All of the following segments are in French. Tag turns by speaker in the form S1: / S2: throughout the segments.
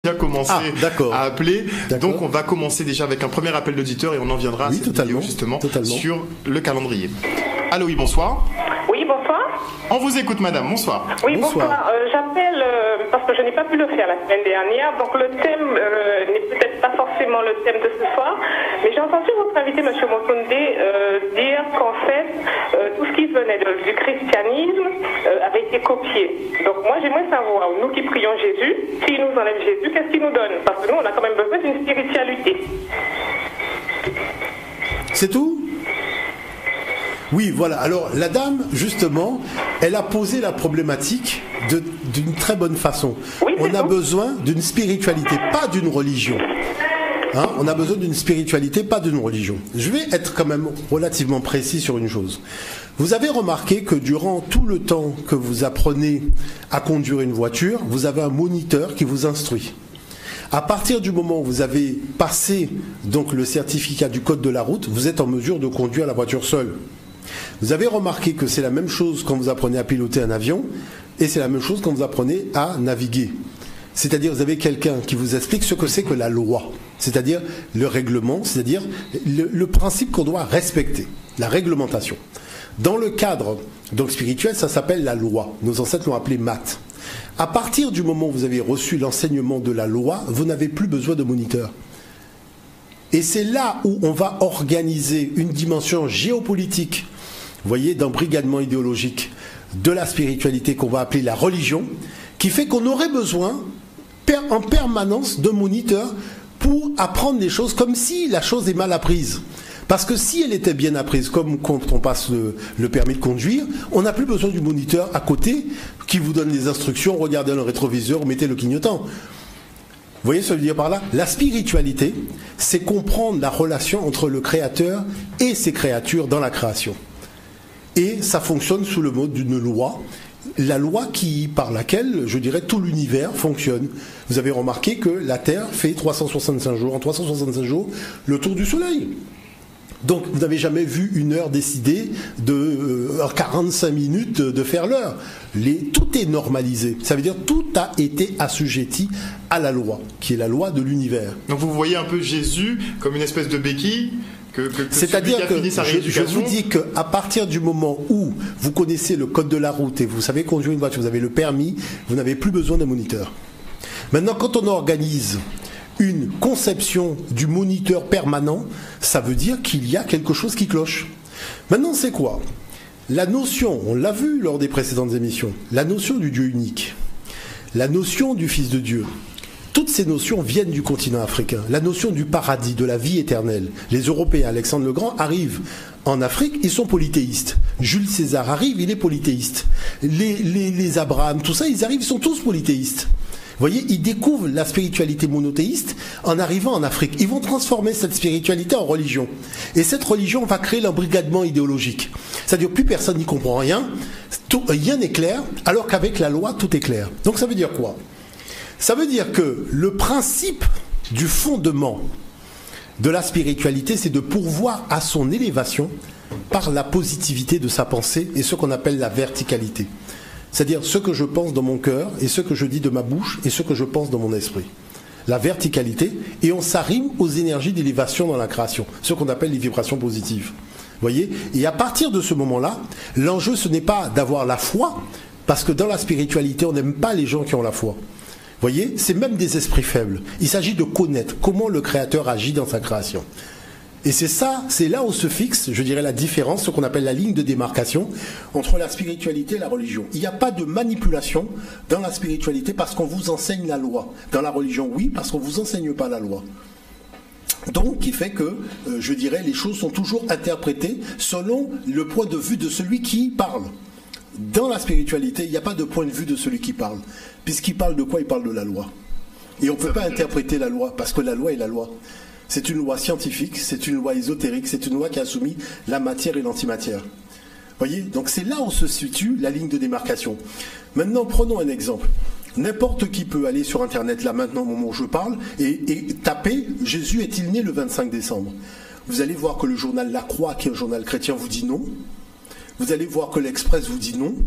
S1: déjà commencé à appeler. Donc on va commencer déjà avec un premier appel d'auditeur et on en viendra à cette vidéo justement sur le calendrier. Allô, oui, bonsoir.
S2: Oui, bonsoir.
S1: On vous écoute, madame. Bonsoir.
S2: Oui, bonsoir. J'appelle parce que je n'ai pas pu le faire la semaine dernière, donc le thème n'est peut-être pas forcément le thème de ce soir, mais j'ai entendu votre invité, M. Mokonde, dire qu'en fait, tout ce qui venait du christianisme avait été copié. Donc moi, j'aimerais savoir, nous qui prions Jésus, s'il nous enlève Jésus, qu'est-ce qu'il nous donne? Parce que nous, on a quand même besoin d'une spiritualité.
S3: C'est tout? Oui, voilà. Alors, la dame, justement, elle a posé la problématique d'une très bonne façon. Oui, on a besoin d'une spiritualité, pas d'une religion. Hein, on a besoin d'une spiritualité, pas d'une religion. Je vais être quand même relativement précis sur une chose. Vous avez remarqué que durant tout le temps que vous apprenez à conduire une voiture, vous avez un moniteur qui vous instruit. À partir du moment où vous avez passé donc le certificat du code de la route, vous êtes en mesure de conduire la voiture seule. Vous avez remarqué que c'est la même chose quand vous apprenez à piloter un avion et c'est la même chose quand vous apprenez à naviguer. C'est-à-dire vous avez quelqu'un qui vous explique ce que c'est que la loi, c'est-à-dire le règlement, c'est-à-dire le principe qu'on doit respecter, la réglementation. Dans le cadre donc spirituel, ça s'appelle la loi. Nos ancêtres l'ont appelé math. À partir du moment où vous avez reçu l'enseignement de la loi, vous n'avez plus besoin de moniteur. Et c'est là où on va organiser une dimension géopolitique, vous voyez, d'embrigadement idéologique de la spiritualité qu'on va appeler la religion, qui fait qu'on aurait besoin en permanence de moniteurs pour apprendre les choses comme si la chose est mal apprise. Parce que si elle était bien apprise, comme quand on passe le permis de conduire, on n'a plus besoin du moniteur à côté qui vous donne les instructions, regardez le rétroviseur, mettez le clignotant. Vous voyez ce que je veux dire par là? La spiritualité, c'est comprendre la relation entre le Créateur et ses créatures dans la création. Et ça fonctionne sous le mode d'une loi, la loi par laquelle, je dirais, tout l'univers fonctionne. Vous avez remarqué que la Terre fait 365 jours, en 365 jours, le tour du Soleil. Donc, vous n'avez jamais vu une heure décider de 45 minutes de faire l'heure. Tout est normalisé. Ça veut dire tout a été assujetti à la loi, qui est la loi de l'univers.
S1: Donc, vous voyez un peu Jésus comme une espèce de béquille.
S3: C'est-à-dire que je vous dis qu'à partir du moment où vous connaissez le code de la route et vous savez conduire une voiture, vous avez le permis, vous n'avez plus besoin d'un moniteur. Maintenant, quand on organise une conception du moniteur permanent, ça veut dire qu'il y a quelque chose qui cloche. Maintenant, c'est quoi? La notion, on l'a vu lors des précédentes émissions, la notion du Dieu unique, la notion du Fils de Dieu, toutes ces notions viennent du continent africain. La notion du paradis, de la vie éternelle. Les Européens, Alexandre le Grand, arrivent en Afrique, ils sont polythéistes. Jules César arrive, il est polythéiste. Les Abraham, tout ça, ils arrivent, ils sont tous polythéistes. Vous voyez, ils découvrent la spiritualité monothéiste en arrivant en Afrique. Ils vont transformer cette spiritualité en religion. Et cette religion va créer l'embrigadement idéologique. C'est-à-dire plus personne n'y comprend rien, rien n'est clair, alors qu'avec la loi, tout est clair. Donc ça veut dire quoi? Ça veut dire que le principe du fondement de la spiritualité, c'est de pourvoir à son élévation par la positivité de sa pensée et ce qu'on appelle la verticalité. C'est-à-dire ce que je pense dans mon cœur et ce que je dis de ma bouche et ce que je pense dans mon esprit. La verticalité, et on s'arrime aux énergies d'élévation dans la création, ce qu'on appelle les vibrations positives. Vous voyez? Et à partir de ce moment-là, l'enjeu ce n'est pas d'avoir la foi, parce que dans la spiritualité, on n'aime pas les gens qui ont la foi. Vous voyez, c'est même des esprits faibles. Il s'agit de connaître comment le Créateur agit dans sa création. Et c'est ça, c'est là où se fixe, je dirais, la différence, ce qu'on appelle la ligne de démarcation entre la spiritualité et la religion. Il n'y a pas de manipulation dans la spiritualité parce qu'on vous enseigne la loi. Dans la religion, oui, parce qu'on ne vous enseigne pas la loi. Donc, qui fait que, je dirais, les choses sont toujours interprétées selon le point de vue de celui qui parle. Dans la spiritualité, il n'y a pas de point de vue de celui qui parle. Puisqu'il parle de quoi? Il parle de la loi. Et on ne peut pas interpréter la loi, parce que la loi est la loi. C'est une loi scientifique, c'est une loi ésotérique, c'est une loi qui a soumis la matière et l'antimatière. Voyez? Donc c'est là où se situe la ligne de démarcation. Maintenant, prenons un exemple. N'importe qui peut aller sur Internet, là maintenant, au moment où je parle, et taper « Jésus est-il né le 25 décembre ?» Vous allez voir que le journal La Croix, qui est un journal chrétien, vous dit non. Vous allez voir que l'Express vous dit non.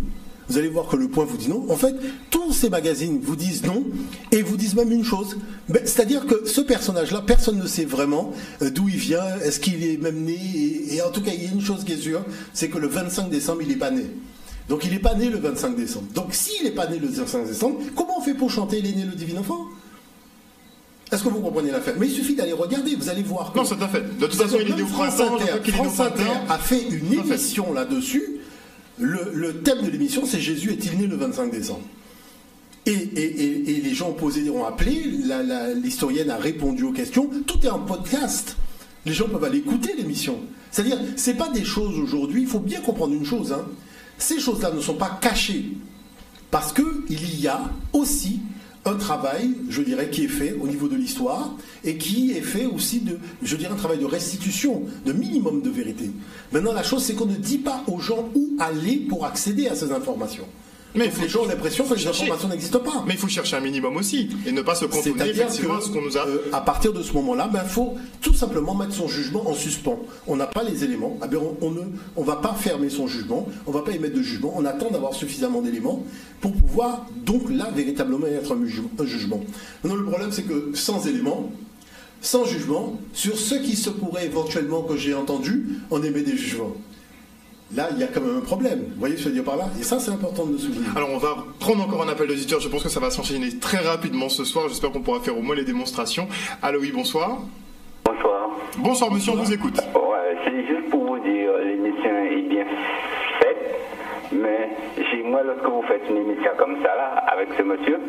S3: vous allez voir que Le Point vous dit non. En fait, tous ces magazines vous disent non et vous disent même une chose. C'est-à-dire que ce personnage-là, personne ne sait vraiment d'où il vient, est-ce qu'il est même né. Et en tout cas, il y a une chose qui est sûre, c'est que le 25 décembre, il n'est pas né. Donc il n'est pas né le 25 décembre. Donc s'il n'est pas né le 25 décembre, comment on fait pour chanter « Il est né le divin enfant » ? Est-ce que vous comprenez l'affaire? Mais il suffit d'aller regarder, vous allez voir que...
S1: Non, c'est à fait. De toute façon, il est né au printemps.
S3: France Inter a fait une émission là-dessus. Le thème de l'émission, c'est « Jésus est-il né le 25 décembre ?» Et les gens ont appelé, l'historienne a répondu aux questions. Tout est en podcast. Les gens peuvent aller écouter l'émission. C'est-à-dire, ce n'est pas des choses aujourd'hui, il faut bien comprendre une chose, hein. Ces choses-là ne sont pas cachées. Parce qu'il y a aussi un travail, je dirais, qui est fait au niveau de l'histoire et qui est fait aussi un travail de restitution, de minimum de vérité. Maintenant, la chose, c'est qu'on ne dit pas aux gens où aller pour accéder à ces informations. Mais les gens ont l'impression que les informations n'existent pas.
S1: Mais il faut chercher un minimum aussi et ne pas se cantonner effectivement à ce qu'on nous a.
S3: À partir de ce moment-là, il faut tout simplement mettre son jugement en suspens. On n'a pas les éléments. On ne va pas fermer son jugement. On ne va pas émettre de jugement. On attend d'avoir suffisamment d'éléments pour pouvoir donc là véritablement être un jugement. Maintenant, le problème, c'est que sans éléments, sans jugement, sur ce qui se pourrait éventuellement que j'ai entendu, on émet des jugements. Là, il y a quand même un problème. Vous voyez ce que je veux dire par là? Et ça, c'est important de le souligner.
S1: Alors, on va prendre encore un appel d'auditeur. Je pense que ça va s'enchaîner très rapidement ce soir. J'espère qu'on pourra faire au moins les démonstrations. Allô, oui, bonsoir.
S4: Bonsoir.
S1: Bonsoir, monsieur, on vous écoute.
S4: Ouais, c'est juste pour vous dire, l'émission est bien faite, mais moi, lorsque vous faites une émission comme ça, là, avec ce monsieur,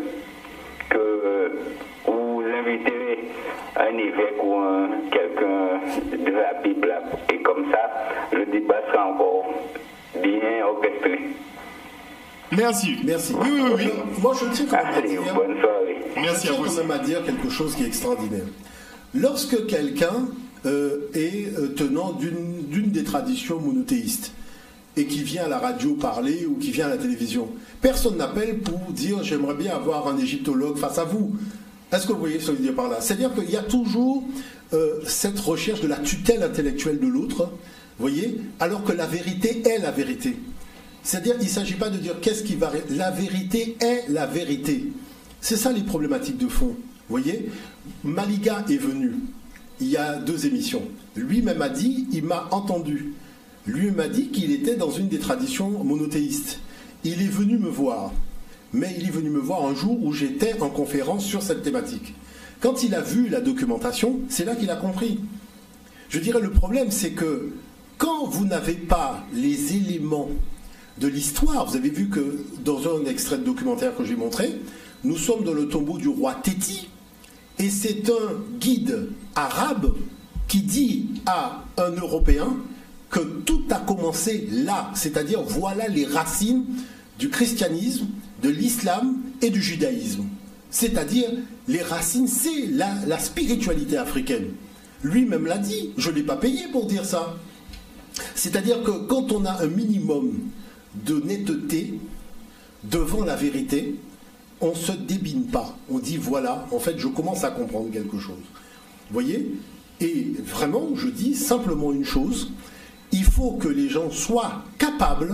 S4: que vous inviterez un évêque ou quelqu'un de la Bible, et comme ça, le débat sera encore bien orchestré.
S1: Merci. Oui.
S3: Moi, je tiens quand même à dire,
S4: bonne soirée.
S1: Merci à vous.
S3: Je tiens quand même à dire quelque chose qui est extraordinaire. Lorsque quelqu'un est tenant d'une des traditions monothéistes et qui vient à la radio parler ou qui vient à la télévision, personne n'appelle pour dire « j'aimerais bien avoir un égyptologue face à vous ». Est-ce que vous voyez ce que je veux dire par là? C'est-à-dire qu'il y a toujours cette recherche de la tutelle intellectuelle de l'autre, vous voyez, alors que la vérité est la vérité. C'est-à-dire qu'il ne s'agit pas de dire qu'est-ce qui va... La vérité est la vérité. C'est ça les problématiques de fond. Vous voyez, Maliga est venu, il y a 2 émissions. Lui-même a dit, il m'a entendu. Lui m'a dit qu'il était dans une des traditions monothéistes. Il est venu me voir. Mais il est venu me voir un jour où j'étais en conférence sur cette thématique. Quand il a vu la documentation, c'est là qu'il a compris. Je dirais le problème, c'est que quand vous n'avez pas les éléments de l'histoire, vous avez vu que dans un extrait de documentaire que j'ai montré, nous sommes dans le tombeau du roi Téti, et c'est un guide arabe qui dit à un Européen que tout a commencé là, c'est-à-dire voilà les racines du christianisme, de l'islam et du judaïsme. C'est-à-dire, les racines, c'est la spiritualité africaine. Lui-même l'a dit, je ne l'ai pas payé pour dire ça. C'est-à-dire que quand on a un minimum de netteté devant la vérité, on ne se débine pas. On dit, voilà, en fait, je commence à comprendre quelque chose. Vous voyez? Et vraiment, je dis simplement une chose, il faut que les gens soient capables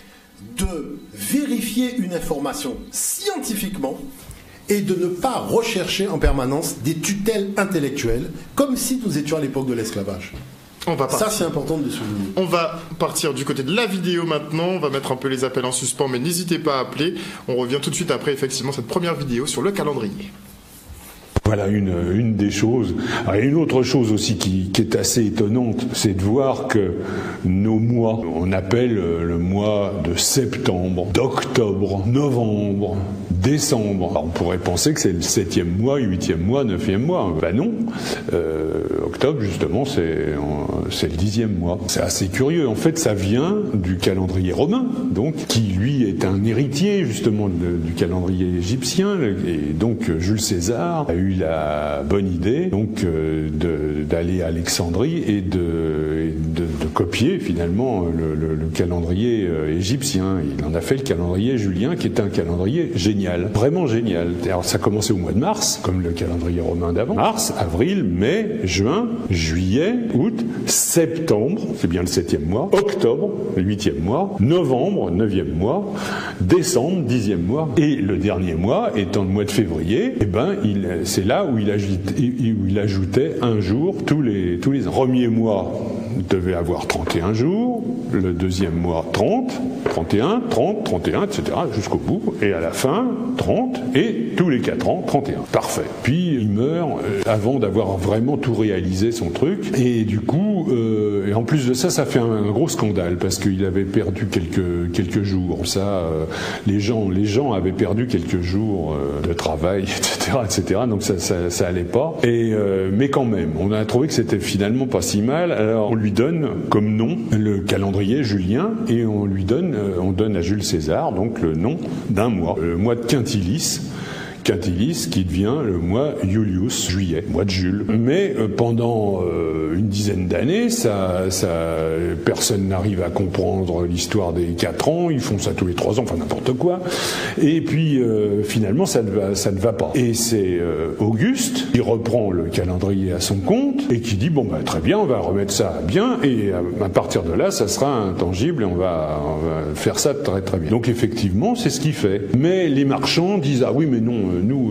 S3: de vérifier une information scientifiquement et de ne pas rechercher en permanence des tutelles intellectuelles comme si nous étions à l'époque de l'esclavage. Ça, c'est important de le souligner.
S1: On va partir du côté de la vidéo maintenant. On va mettre un peu les appels en suspens, mais n'hésitez pas à appeler. On revient tout de suite après, effectivement, cette première vidéo sur le calendrier.
S5: Voilà une des choses. Alors, une autre chose aussi qui est assez étonnante, c'est de voir que nos mois, on appelle le mois de septembre, d'octobre, novembre, décembre. Alors, on pourrait penser que c'est le 7e mois, 8e mois, 9e mois. Ben non. Octobre, justement, c'est le 10e mois. C'est assez curieux. En fait, ça vient du calendrier romain, donc, qui lui est un héritier, justement, du calendrier égyptien. Et donc, Jules César a eu la bonne idée donc d'aller à Alexandrie et de copié finalement le calendrier égyptien. Il en a fait le calendrier julien, qui est un calendrier génial, vraiment génial. Alors ça commençait au mois de mars, comme le calendrier romain d'avant. Mars, avril, mai, juin, juillet, août, septembre, c'est bien le 7e mois, octobre, le 8e mois, novembre, 9e mois, décembre, 10e mois, et le dernier mois étant le mois de février, c'est là où il ajoutait un jour tous les ans. Le premier mois devait avoir 31 jours, le deuxième mois 30, 31, 30, 31, etc. jusqu'au bout, et à la fin 30, et tous les 4 ans 31. Parfait. Puis il meurt avant d'avoir vraiment tout réalisé son truc, et du coup, et en plus de ça, ça fait un gros scandale, parce qu'il avait perdu quelques jours. Ça, les gens avaient perdu quelques jours de travail, etc. Donc ça allait pas. Mais quand même, on a trouvé que c'était finalement pas si mal. Alors on lui donne comme nom le calendrier julien, et on donne à Jules César donc le nom d'un mois, le mois de Quintilis, qui devient le mois Iulius, juillet, mois de Jules. Mais pendant une dizaine d'années, personne n'arrive à comprendre l'histoire des 4 ans, ils font ça tous les 3 ans, enfin n'importe quoi. Et puis finalement, ça ne va pas. Et c'est Auguste qui reprend le calendrier à son compte et qui dit très bien, on va remettre ça bien, et à partir de là, ça sera intangible et on va faire ça très très bien. Donc effectivement, c'est ce qu'il fait. Mais les marchands disent oui, mais non. Nous,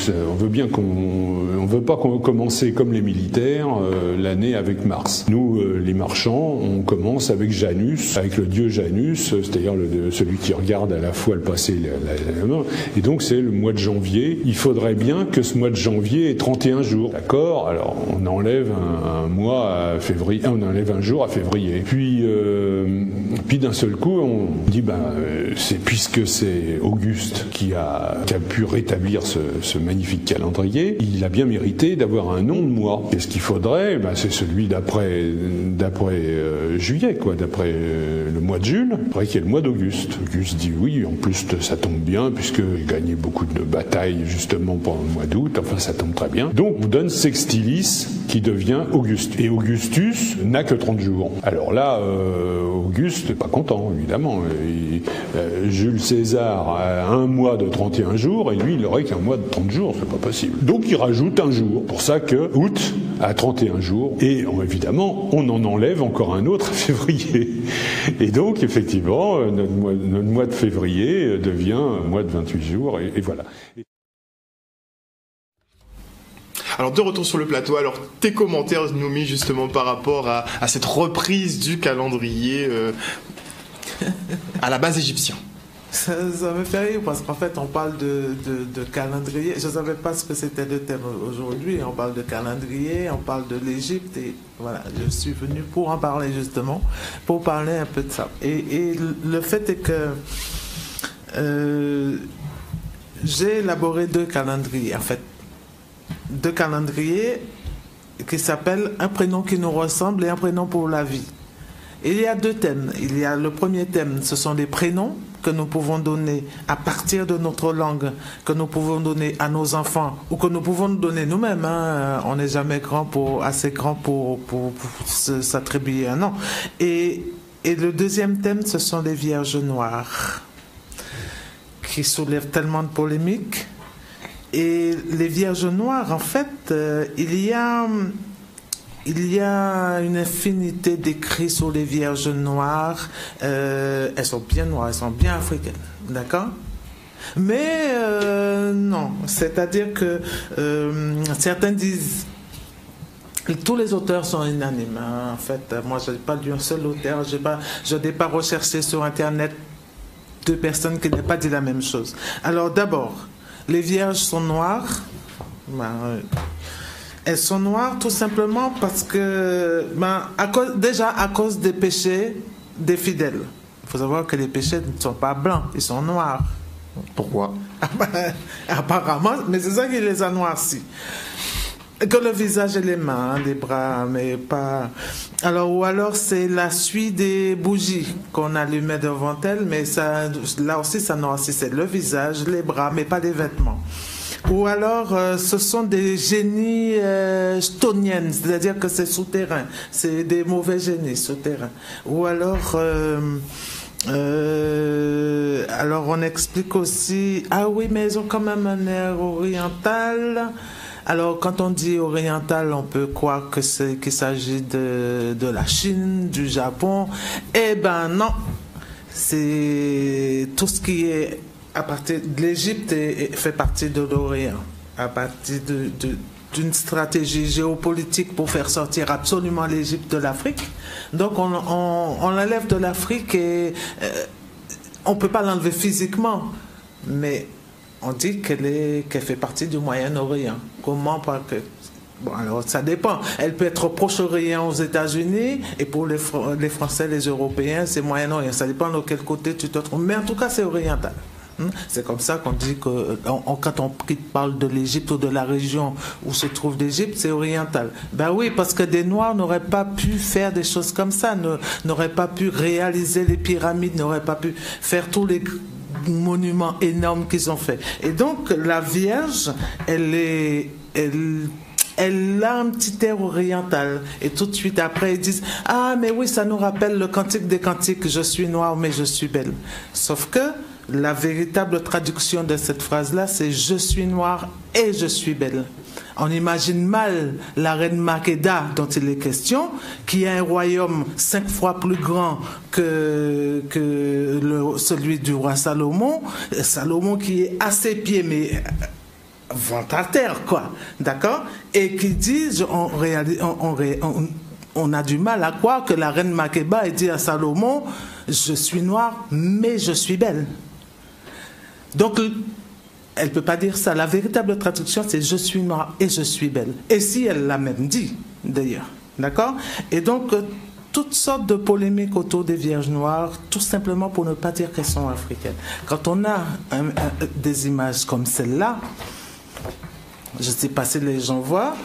S5: on veut pas commencer comme les militaires l'année avec Mars. Nous, les marchands, on commence avec Janus, avec le dieu Janus, c'est-à-dire celui qui regarde à la fois le passé et l'avenir. Et donc c'est le mois de janvier. Il faudrait bien que ce mois de janvier ait 31 jours. D'accord ? Alors on enlève un mois à février, on enlève un jour à février. Puis d'un seul coup, on dit puisque c'est Auguste qui a pu rétablir ce magnifique calendrier, il a bien mérité d'avoir un nom de mois. Et ce qu'il faudrait, c'est celui d'après juillet, d'après le mois de Jules, après qu'il y ait le mois d'Auguste. Auguste dit oui, en plus ça tombe bien, puisqu'il gagnait beaucoup de batailles justement pendant le mois d'août, enfin ça tombe très bien. Donc on donne Sextilis, qui devient Auguste. Et Augustus n'a que 30 jours. Alors là, Auguste n'est pas content, évidemment. Jules César a un mois de 31 jours, et lui, il aurait qu'un mois de 30 jours, c'est pas possible. Donc il rajoute un jour. Pour ça que août a 31 jours, et évidemment, on en enlève encore un autre à février. Et donc, effectivement, notre mois de février devient un mois de 28 jours, et voilà.
S1: Alors de retour sur le plateau, alors tes commentaires, Noumi, justement par rapport à cette reprise du calendrier à la base égyptien.
S6: Ça me fait rire parce qu'en fait on parle de calendrier. Je ne savais pas ce que c'était le thème aujourd'hui. On parle de calendrier, on parle de l'Égypte, et voilà, je suis venu pour en parler justement, pour parler un peu de ça. Et le fait est que j'ai élaboré 2 calendriers en fait. 2 calendriers qui s'appellent un prénom qui nous ressemble et un prénom pour la vie. Il y a 2 thèmes. Il y a le premier thème, ce sont des prénoms que nous pouvons donner à partir de notre langue, que nous pouvons donner à nos enfants, ou que nous pouvons nous donner nous-mêmes. On n'est jamais assez grand pour s'attribuer un nom. Et le deuxième thème, ce sont les Vierges Noires, qui soulèvent tellement de polémiques. Et les Vierges Noires, en fait, il y a une infinité d'écrits sur les Vierges Noires. Elles sont bien noires, elles sont bien africaines, d'accord ? Mais non, c'est-à-dire que certains disent... Tous les auteurs sont unanimes. En fait, moi, je n'ai pas lu un seul auteur. Je n'ai pas recherché sur Internet 2 personnes qui n'aient pas dit la même chose. Alors d'abord... Les vierges sont noires. Elles sont noires tout simplement parce que, à cause des péchés des fidèles. Il faut savoir que les péchés ne sont pas blancs, ils sont noirs.
S1: Pourquoi ?
S6: Apparemment, mais c'est ça qui les a noircis. Que le visage et les mains, les bras, mais pas... ou alors c'est la suie des bougies qu'on allumait devant elles, mais ça, là aussi ça noircissait le visage, les bras, mais pas les vêtements. Ou alors, ce sont des génies stoniens, c'est-à-dire que c'est souterrain. C'est des mauvais génies souterrains. Ou alors, alors on explique aussi, ah oui, mais ils ont quand même un air oriental. Alors, quand on dit oriental, on peut croire qu'il s'agit de la Chine, du Japon. Eh ben non, c'est tout ce qui est à partir de l'Égypte fait partie de l'Orient, à partir d'une stratégie géopolitique pour faire sortir absolument l'Égypte de l'Afrique. Donc, on l'enlève de l'Afrique et on ne peut pas l'enlever physiquement, mais on dit qu'elle fait partie du Moyen-Orient. Comment? Parce que bon, alors ça dépend. Elle peut être Proche-Orient aux États-Unis et pour les Français, les Européens, c'est Moyen-Orient. Ça dépend de quel côté tu te trouves. Mais en tout cas, c'est oriental. C'est comme ça qu'on dit que quand on parle de l'Égypte ou de la région où se trouve l'Égypte, c'est oriental. Ben oui, parce que des Noirs n'auraient pas pu faire des choses comme ça, n'auraient pas pu réaliser les pyramides, n'auraient pas pu faire tous les monuments énormes qu'ils ont fait. Et donc la Vierge, elle a un petit air oriental. Et tout de suite après, ils disent « Ah, mais oui, ça nous rappelle le Cantique des Cantiques, je suis noire, mais je suis belle. » Sauf que la véritable traduction de cette phrase-là, c'est « Je suis noire et je suis belle ». On imagine mal la reine Makeda dont il est question, qui a un royaume 5 fois plus grand que celui du roi Salomon. Salomon qui est à ses pieds, mais ventre à terre, quoi. D'accord? Et qui dit, on a du mal à croire que la reine Makeba ait dit à Salomon, je suis noire, mais je suis belle. Donc, elle ne peut pas dire ça. La véritable traduction, c'est « je suis noire et je suis belle ». Et si elle l'a même dit, d'ailleurs. D'accord? Et donc, toutes sortes de polémiques autour des Vierges noires, tout simplement pour ne pas dire qu'elles sont africaines. Quand on a des images comme celle-là, je ne sais pas si les gens voient,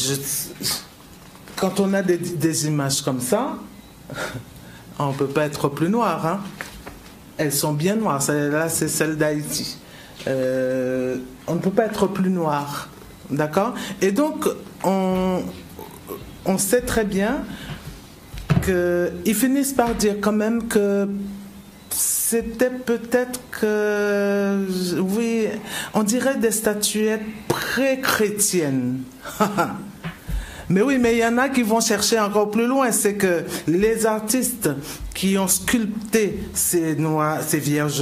S6: quand on a des images comme ça, on ne peut pas être plus noir. Hein? Elles sont bien noires. Celle-là, c'est celle d'Haïti. On ne peut pas être plus noir, d'accord? Et donc on sait très bien qu'ils finissent par dire quand même que c'était peut-être que, oui, on dirait des statuettes pré-chrétiennes. Mais oui, mais il y en a qui vont chercher encore plus loin. C'est que les artistes qui ont sculpté ces vierges,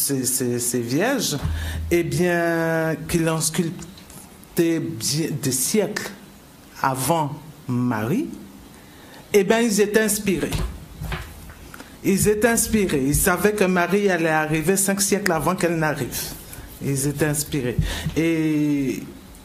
S6: eh bien, qu'ils l'ont sculpté des siècles avant Marie, eh bien, ils étaient inspirés. Ils étaient inspirés. Ils savaient que Marie allait arriver 5 siècles avant qu'elle n'arrive. Ils étaient inspirés. Et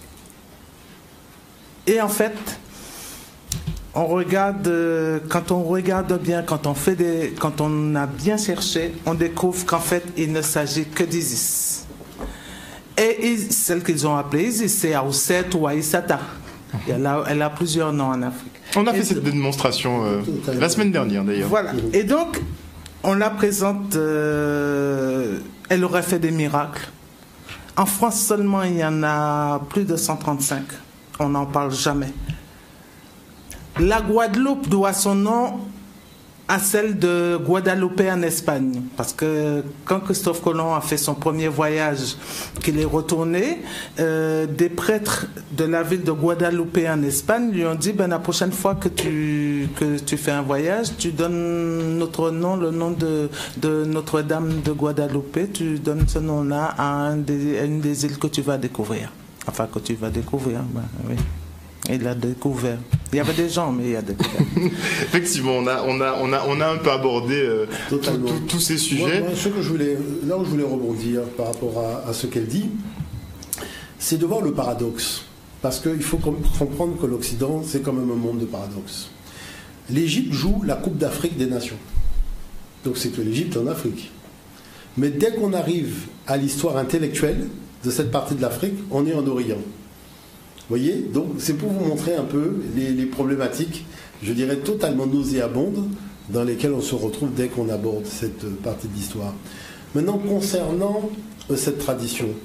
S6: en fait, on regarde, quand on regarde bien, quand on a bien cherché, on découvre qu'en fait, il ne s'agit que d'Isis. Et celle qu'ils ont appelée Isis, c'est Aouset ou Aïssata. Elle a plusieurs noms en Afrique.
S1: On a fait cette démonstration la semaine dernière, d'ailleurs.
S6: Voilà. Et donc, on la présente, elle aurait fait des miracles. En France seulement, il y en a plus de 135. On n'en parle jamais. La Guadeloupe doit son nom à celle de Guadalupe en Espagne. Parce que quand Christophe Colomb a fait son premier voyage, qu'il est retourné, des prêtres de la ville de Guadalupe en Espagne lui ont dit, la prochaine fois que tu fais un voyage, tu donnes notre nom, le nom de Notre-Dame de Guadalupe, tu donnes ce nom-là à une des îles que tu vas découvrir. Enfin, que tu vas découvrir, oui. Il a découvert. Il y avait des gens, mais il a découvert.
S1: Effectivement, on a un peu abordé tous ces sujets.
S3: Moi, là où je voulais rebondir par rapport à ce qu'elle dit, c'est de voir le paradoxe. Parce qu'il faut comprendre que l'Occident, c'est quand même un monde de paradoxes. L'Égypte joue la Coupe d'Afrique des Nations. Donc c'est que l'Égypte est en Afrique. Mais dès qu'on arrive à l'histoire intellectuelle de cette partie de l'Afrique, on est en Orient. Vous voyez? Donc c'est pour vous montrer un peu les problématiques, je dirais totalement nauséabondes, dans lesquelles on se retrouve dès qu'on aborde cette partie de l'histoire. Maintenant, concernant cette tradition,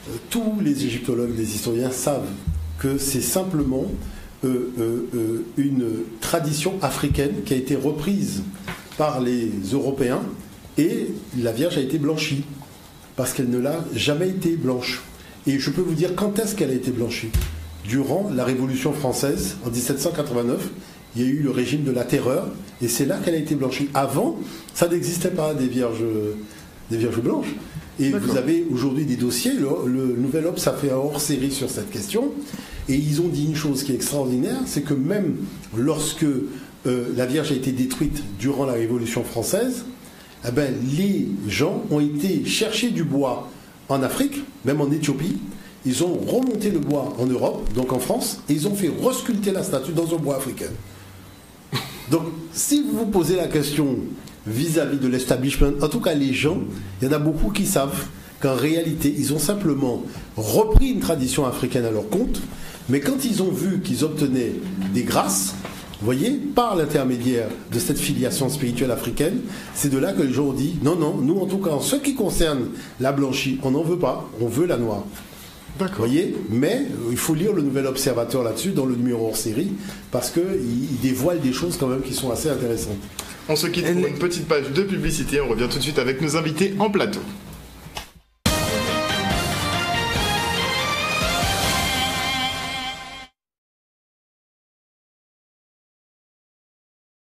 S3: tous les égyptologues, les historiens savent que c'est simplement une tradition africaine qui a été reprise par les Européens, et la Vierge a été blanchie parce qu'elle ne l'a jamais été blanche. Et je peux vous dire quand est-ce qu'elle a été blanchie. Durant la Révolution française, en 1789, il y a eu le régime de la terreur, et c'est là qu'elle a été blanchie. Avant, ça n'existait pas des vierges blanches. Et vous avez aujourd'hui des dossiers, le Nouvel Obs a fait un hors-série sur cette question, et ils ont dit une chose qui est extraordinaire, c'est que même lorsque la Vierge a été détruite durant la Révolution française, eh ben, les gens ont été chercher du bois en Afrique, même en Éthiopie. Ils ont remonté le bois en Europe, donc en France, et ils ont fait resculpter la statue dans un bois africain. Donc, si vous vous posez la question vis-à-vis de l'establishment, en tout cas les gens, il y en a beaucoup qui savent qu'en réalité, ils ont simplement repris une tradition africaine à leur compte, mais quand ils ont vu qu'ils obtenaient des grâces, vous voyez, par l'intermédiaire de cette filiation spirituelle africaine, c'est de là que les gens ont dit, non, nous en tout cas, en ce qui concerne la blanchie, on n'en veut pas, on veut la noire. D'accord. Vous voyez, mais il faut lire le Nouvel Observateur là-dessus, dans le numéro hors série, parce qu'il dévoile des choses quand même qui sont assez intéressantes.
S1: On se quitte pour une petite page de publicité, on revient tout de suite avec nos invités en plateau.